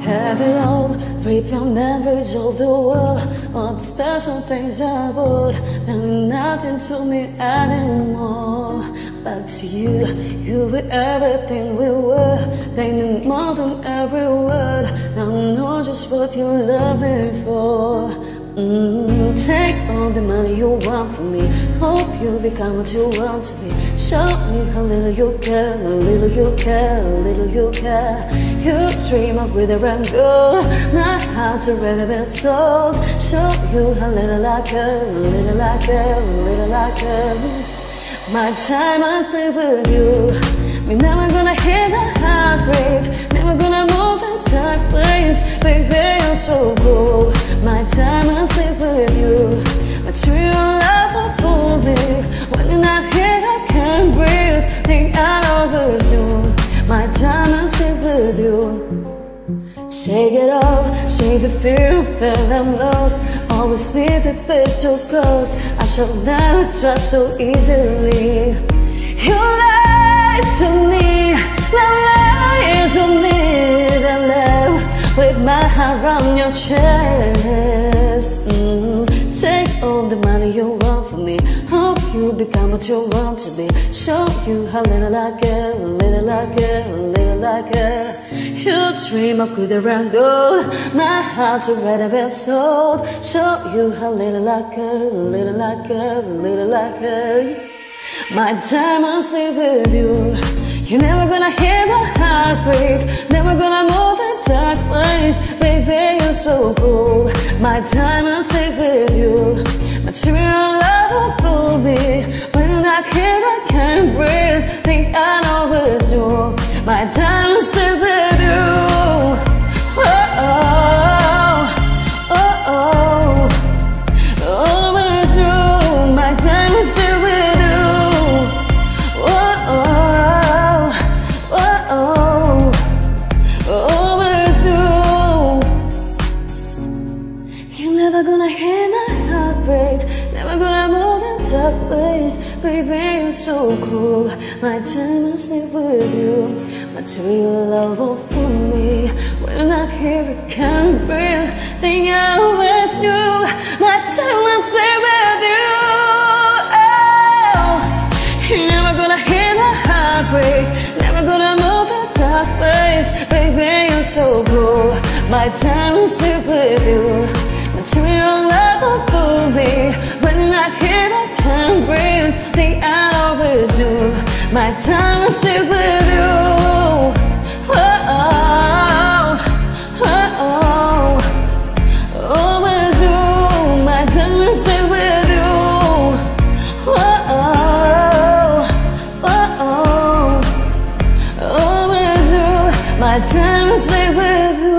have it all, rape your memories of the world. All the special things I would, that mean nothing to me anymore. Back to you, you were everything we were. They knew more than every word. Now I know just what you love me for. Take all the money you want from me. Hope you become what you want to be. Show me how little you care, how little you care, how little you care. You dream of glitter and gold. My heart's already been sold. Show you how little I care, how little I care, how little I care. My time I stay with you. We're never gonna hear the heartbreak, never gonna move the dark place. Baby, you're so cool. My time I stay with you. My true love will fool me. When you're not here, I can't breathe. Think I always do. My time I stay with you. Shake it off, shake the fear, feel I'm lost. Always be the best to close. I shall never trust so easily. You lied to me, lied to me, that love with my heart on your chest. Take all the money you want from me. Hope you become what you want to be. Show you how little I care, how little I care, how little I care. You dream of glitter and gold. My heart's already been sold. Show you how little I care, how little I care, how little I care. My time I'll stay with you. You're never gonna hear my heart break, never gonna move the dark ways. Baby, you're so cool. My time I'll stay with you. My true love will fool me. When you're not here, I can't breathe. Think I always do. My time I'll stay with you. Oh, oh, oh, oh. Always do. My time I'll stay with you. Never gonna hear my heart break, never gonna move in dark ways. Baby, you're so cool. My time I stay with you. My true love will fool me. When you're not here, I can't breathe. Think I always knew. My time I stay with you. Oh, you're never gonna hear my heart break, never gonna move in dark ways. Baby, you're so cool. My time I stay with you. True love will fool me. When you're not here, I can't breathe. Think I always knew. My time will stay with you. Oh, oh, oh, oh. Always knew. My time will stay with you. Oh, oh, oh, oh. Always knew. My time will stay with you.